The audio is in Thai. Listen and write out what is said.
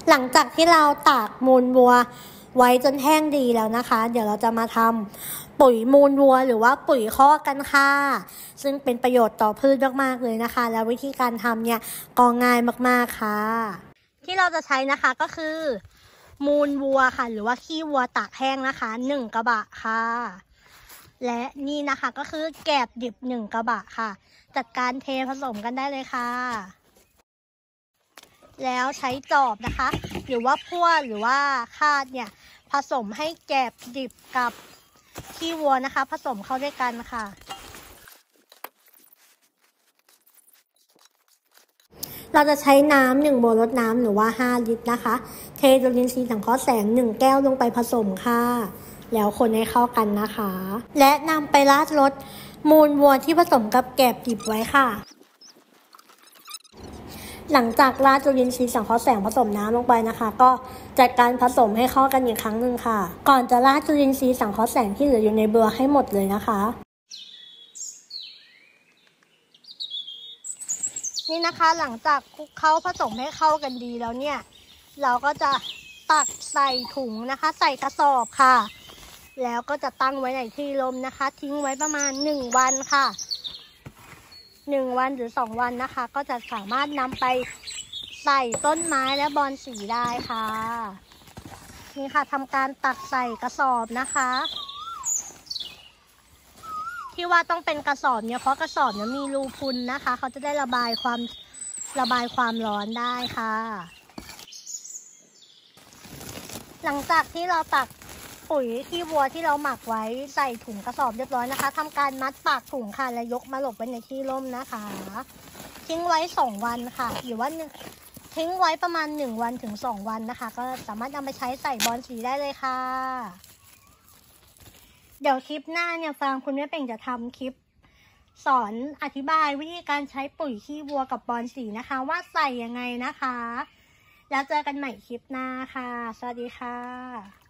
หลังจากที่เราตากมูลวัวไว้จนแห้งดีแล้วนะคะเดี๋ยวเราจะมาทำปุ๋ยมูลวัวหรือว่าปุ๋ยคอกกันค่ะซึ่งเป็นประโยชน์ต่อพืชมากๆเลยนะคะแล้ววิธีการทำเนี่ยก็ง่ายมากๆค่ะที่เราจะใช้นะคะก็คือมูลวัวค่ะหรือว่าขี้วัวตากแห้งนะคะ1 กระบะค่ะและนี่นะคะก็คือแกบดิบ1 กระบะค่ะจัดการเทผสมกันได้เลยค่ะแล้วใช้จอบนะคะหรือว่าพั่วหรือว่าคาดเนี่ยผสมให้แกบดิบกับขี้วัวนะคะผสมเข้าด้วยกันค่ะเราจะใช้น้ำ1 โบรดน้ำหรือว่า5 ลิตรนะคะเทจุลินทรีย์สังเคราะห์แสง1 แก้วลงไปผสมค่ะแล้วคนให้เข้ากันนะคะและนำไปราดรสมูลวัวที่ผสมกับแกบดิบไว้ค่ะหลังจากราดจุลินทรีย์สังเคราะห์แสงผสมน้ำลงไปนะคะก็จัดการผสมให้เข้ากันอีกครั้งหนึ่งค่ะก่อนจะราดจุลินทรีย์สังเคราะห์แสงที่เหลืออยู่ในเบือให้หมดเลยนะคะนี่นะคะหลังจากคลุกเคล้าผสมให้เข้ากันดีแล้วเนี่ยเราก็จะตักใส่ถุงนะคะใส่กระสอบค่ะแล้วก็จะตั้งไว้ในที่ร่มนะคะทิ้งไว้ประมาณ1 วันค่ะ1 วันหรือ2 วันนะคะก็จะสามารถนำไปใส่ต้นไม้และบอนสีได้ค่ะนี่ค่ะทำการตักใส่กระสอบนะคะที่ว่าต้องเป็นกระสอบเนี่ยเพราะกระสอบเนี่ยมีรูพุนนะคะเขาจะได้ระบายความร้อนได้ค่ะหลังจากที่เราตักปุ๋ยขี้วัวที่เราหมักไว้ใส่ถุงกระสอบเรียบร้อยนะคะทำการมัดปากถุงค่ะและยกมาหลบไว้ในที่ร่มนะคะทิ้งไว้2 วันค่ะหรือว่าทิ้งไว้ประมาณ1 วันถึง2 วันนะคะก็สามารถนำไปใช้ใส่บอนสีได้เลยค่ะเดี๋ยวคลิปหน้าเนี่ยฟางคุณแม่เป่งจะทำคลิปสอนอธิบายวิธีการใช้ปุ๋ยขี้วัวกับบอนสีนะคะว่าใส่ยังไงนะคะแล้วเจอกันใหม่คลิปหน้าค่ะสวัสดีค่ะ